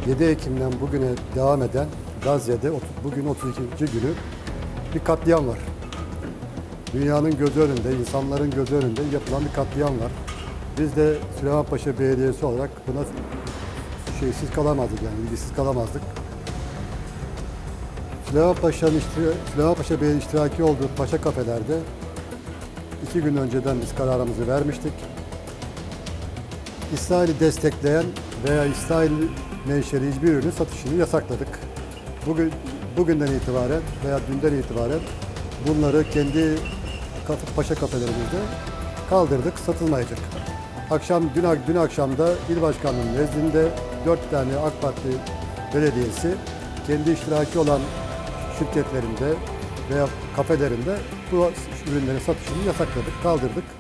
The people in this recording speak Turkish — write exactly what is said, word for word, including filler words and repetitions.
yedi Ekim'den bugüne devam eden Gazze'de bugün otuz ikinci günü bir katliam var. Dünyanın gözü önünde, insanların gözü önünde yapılan bir katliam var. Biz de Süleymanpaşa Belediyesi olarak buna şeysiz kalamazdık, yani ilgisiz kalamazdık. Süleymanpaşa'nın Süleymanpaşa Bey'in iştiraki olduğu paşa kafelerde iki gün önceden biz kararımızı vermiştik. İsrail'i destekleyen veya İsrail menşeli hiçbir ürünün satışını yasakladık. Bugün bugünden itibaren veya dünden itibaren bunları kendi paşa kafelerimizde kaldırdık, satılmayacak. Akşam dün dün akşam da İl Başkanlığı'nın nezdinde dört tane AK Parti belediyesi kendi iştiraki olan şirketlerinde veya kafelerinde bu ürünlerin satışını yasakladık, kaldırdık.